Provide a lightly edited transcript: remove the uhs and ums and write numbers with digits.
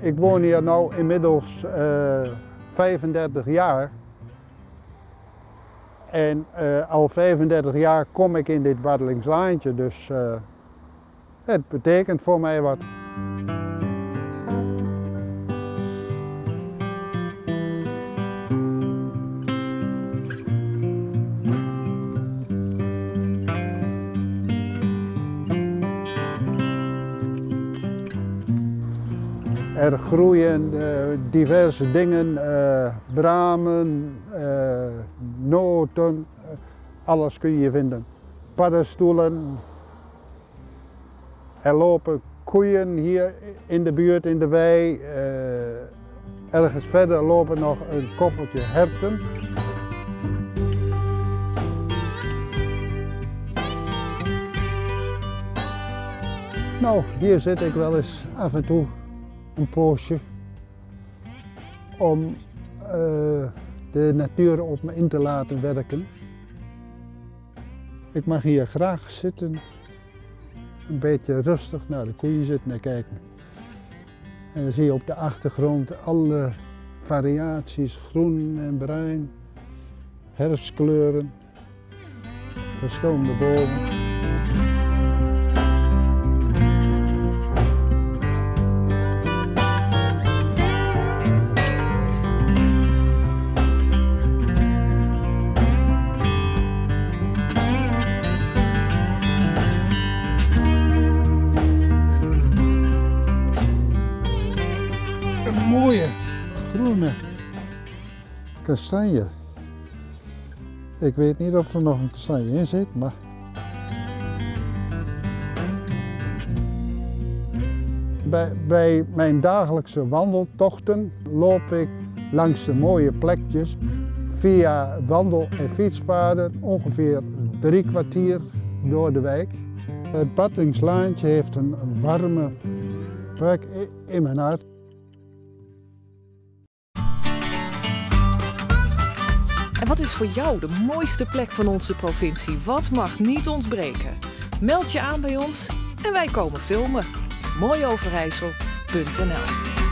Ik woon hier nu inmiddels 35 jaar. En al 35 jaar kom ik in dit Bartelingslaantje, dus het betekent voor mij wat. Er groeien diverse dingen, bramen, noten, alles kun je vinden. Paddenstoelen. Er lopen koeien hier in de buurt, in de wei. Ergens verder lopen nog een koppeltje herten. Nou, hier zit ik wel eens af en toe een poosje om de natuur op me in te laten werken. Ik mag hier graag zitten, een beetje rustig naar de koeien zitten en kijken. En dan zie je op de achtergrond alle variaties, groen en bruin, herfstkleuren, verschillende bomen. Een mooie groene kastanje. Ik weet niet of er nog een kastanje in zit, maar bij mijn dagelijkse wandeltochten loop ik langs de mooie plekjes via wandel- en fietspaden ongeveer 3 kwartier door de wijk. Het Bartelingslaantje heeft een warme plek in mijn hart. En wat is voor jou de mooiste plek van onze provincie? Wat mag niet ontbreken? Meld je aan bij ons en wij komen filmen. mooioverijssel.nl